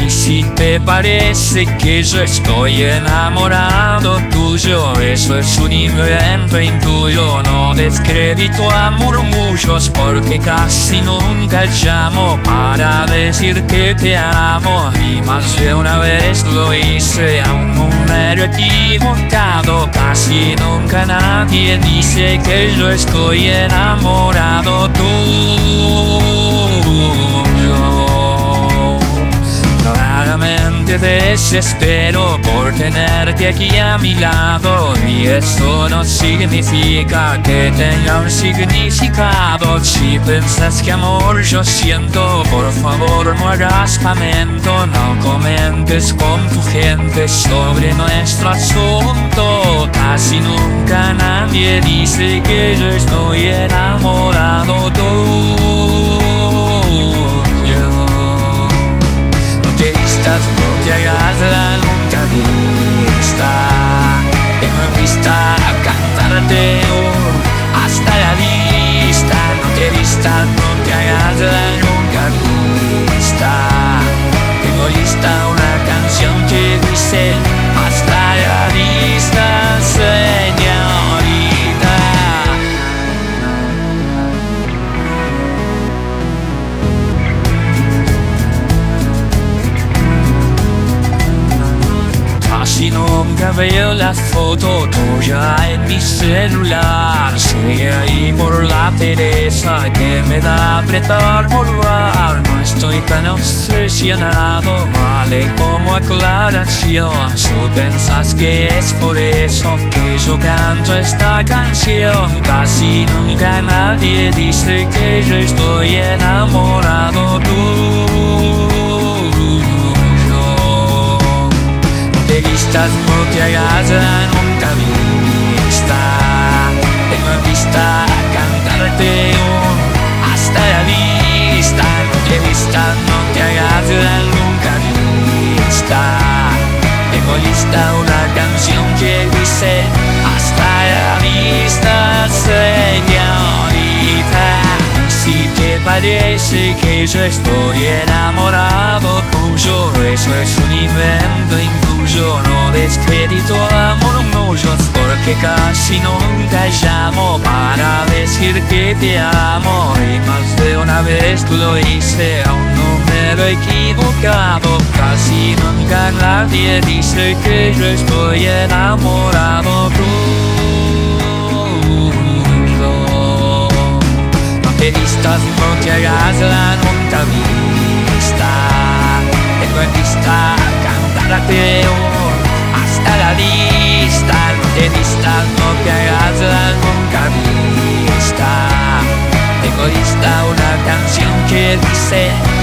Y si te parece que yo estoy enamorado tuyo, eso es un invento intuyo. No descrédito a murmullos, porque casi nunca llamo para decir que te amo. Y más de una vez lo hice a un número equivocado. Casi nunca nadie dice que yo estoy enamorado tuyo. Claramente desespero por tenerte aquí a mi lado, y eso no significa que tenga un significado. Si piensas que amor yo siento, por favor no hagas lamento. No comentes con tu gente sobre nuestro asunto. Casi nunca nadie dice que yo estoy enamorado tuyo. No te hagas la nunca vista, tengo en vista cantarte hasta la vista. No te vistas, no te hagas la nunca vista. Tengo lista una canción que dice hasta la vista, señorita. Si nunca veo la foto tuya en mi celular, sigue ahí por la pereza que me da apretar pulgar. No estoy tan obsesionado, vale como aclaración. Tú pensas que es por eso que yo canto esta canción. Casi nunca nadie dice que yo estoy enamorado tuyo. No te hagas la nunca vista, tengo en vista cantarte hasta la vista. No te vistas, no te hagas la nunca vista. Tengo lista una canción que dice hasta la vista, señorita. Si te parece que yo estoy enamorado tuyo, eso es un invento intuyo. No descrédito a murmullos, porque casi nunca llamo para decir que te amo. Y más de una vez lo hice a un número equivocado. Casi nunca nadie dice que yo estoy enamorado tuyo. No te vistas, no te hagas la nunca vista. Tengo en vista cantarte hasta la vista. No te vistas, no te hagas la nunca vista. Tengo lista una canción que dice